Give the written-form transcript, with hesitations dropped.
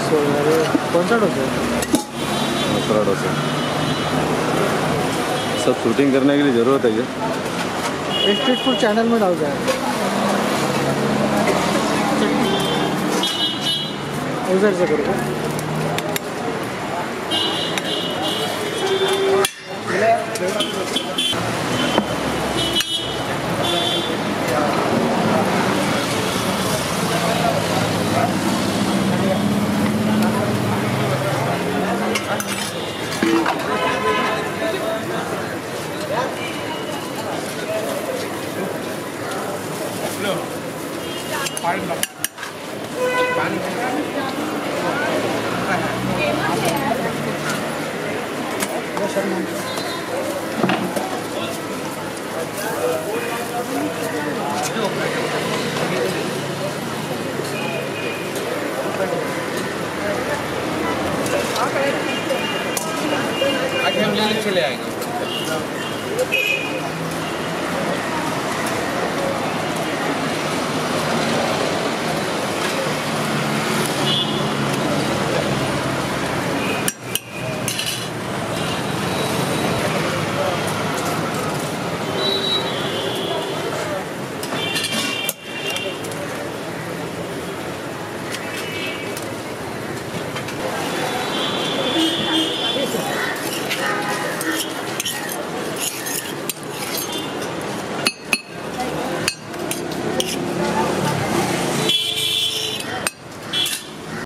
कौन सा डोसा है? दूसरा डोसा। सब शूटिंग करने के लिए ज़रूरत है क्या? स्ट्रीट फूड चैनल में डाल जाए उधर से करो। आगे हम चले आएंगे।